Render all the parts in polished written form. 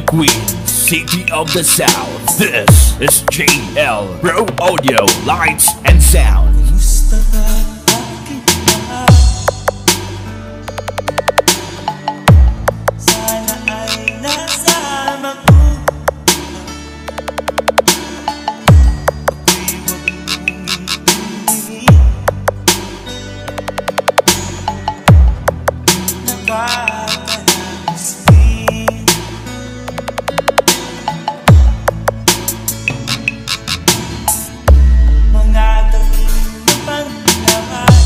Queen, City of the South. This is JL Pro Audio, Lights and Sound. Kumusta ka, aking mahal? Sana ay nasama ko. Ako'y huwag mong intindihin. Nakakalagistin. Mga tabing na panglaman,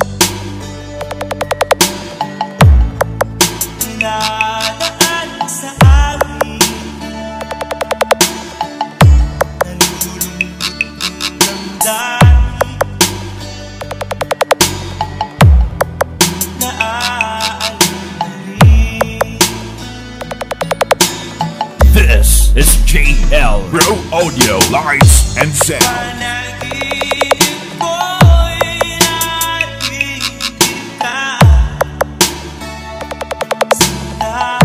dinadaan sa amin. Nalulungkot ang damdamin, naaalala. This is JL Pro Audio, Lights and Sound. Panaginip ko'y nakikita sila.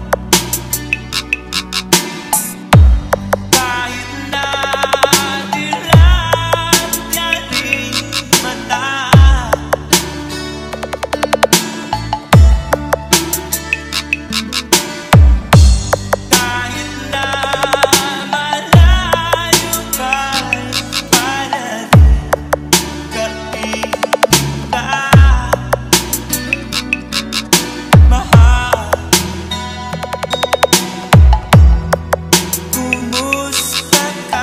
Kahit na dilat yaring mata, kahit na malayo ka'y parating ka, mahal. Kumusta ka?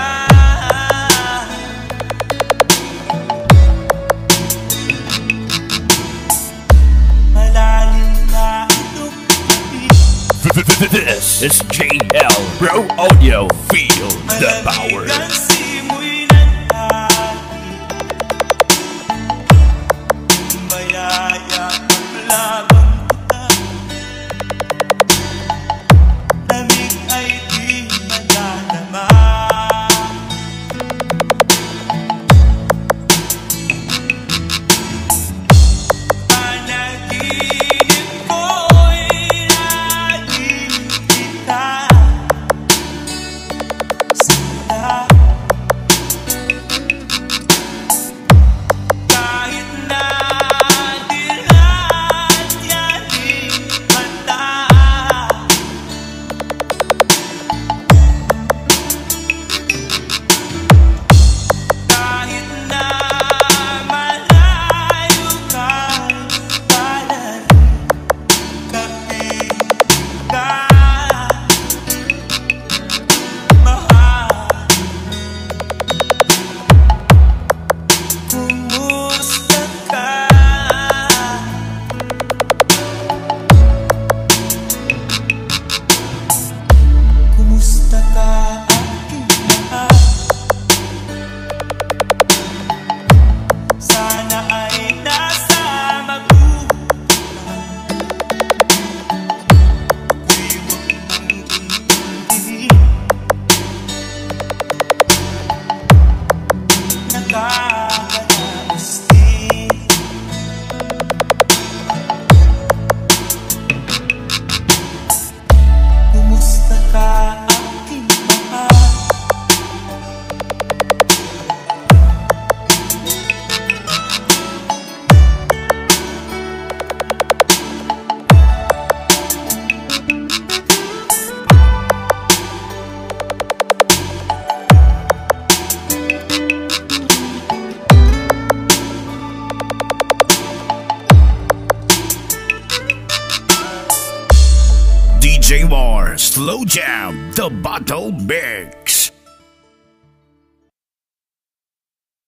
Malalim na itong gabi, This is JL Pro Audio. Feel the power. malamig ang simoy ng hangin. Mayaya paglabang kita, lamig ay di madadama. Panaginip ko'y nakikita sila. Kahit na dilat yaring mata, kahit na malayo ka'y parating ka, mahal. Kumusta ka? Kumusta ka, aking mahal? Sana ay nasa mabuhay. Ako'y huwag mong intindihin. Nakakalagistin. Kumusta ka, aking mahal? DJ Mars, Slow Jam, The Battle Big.